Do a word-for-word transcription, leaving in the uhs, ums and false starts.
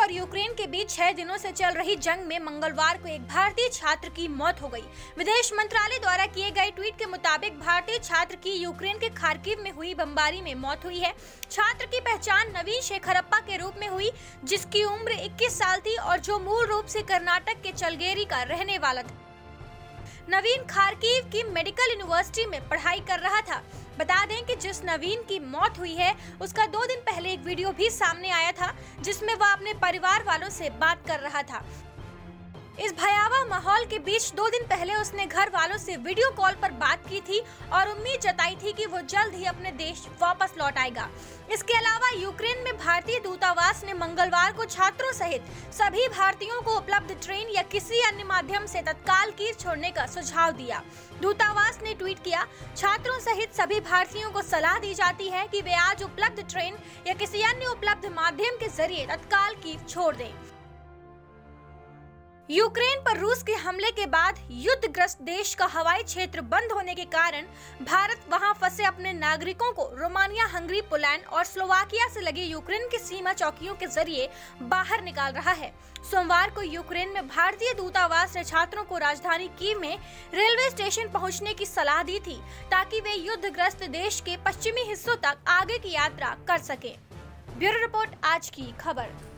और यूक्रेन के बीच छह दिनों से चल रही जंग में मंगलवार को एक भारतीय छात्र की मौत हो गई। विदेश मंत्रालय द्वारा किए गए ट्वीट के मुताबिक भारतीय छात्र की यूक्रेन के खार्किव में हुई बमबारी में मौत हुई है। छात्र की पहचान नवीन शेखरप्पा के रूप में हुई, जिसकी उम्र इक्कीस साल थी और जो मूल रूप से कर्नाटक के चलगेरी का रहने वाला था। नवीन खार्किव की मेडिकल यूनिवर्सिटी में पढ़ाई कर रहा था। बता दें कि जिस नवीन की मौत हुई है उसका दो दिन पहले एक वीडियो भी सामने आया था, जिसमें वह अपने परिवार वालों से बात कर रहा था। इस भयावह माहौल के बीच दो दिन पहले उसने घर वालों से वीडियो कॉल पर बात की थी और उम्मीद जताई थी कि वो जल्द ही अपने देश वापस लौट आएगा। इसके अलावा यूक्रेन में भारतीय दूतावास ने मंगलवार को छात्रों सहित सभी भारतीयों को उपलब्ध ट्रेन या किसी अन्य माध्यम से तत्काल कीव छोड़ने का सुझाव दिया। दूतावास ने ट्वीट किया, छात्रों सहित सभी भारतीयों को सलाह दी जाती है कि वे आज उपलब्ध ट्रेन या किसी अन्य उपलब्ध माध्यम के जरिए तत्काल कीव छोड़ दें। यूक्रेन पर रूस के हमले के बाद युद्धग्रस्त देश का हवाई क्षेत्र बंद होने के कारण भारत वहां फंसे अपने नागरिकों को रोमानिया, हंगरी, पोलैंड और स्लोवाकिया से लगे यूक्रेन की सीमा चौकियों के जरिए बाहर निकाल रहा है। सोमवार को यूक्रेन में भारतीय दूतावास ने छात्रों को राजधानी कीव में रेलवे स्टेशन पहुंचने की सलाह दी थी, ताकि वे युद्धग्रस्त देश के पश्चिमी हिस्सों तक आगे की यात्रा कर सकें। ब्यूरो रिपोर्ट, आज की खबर।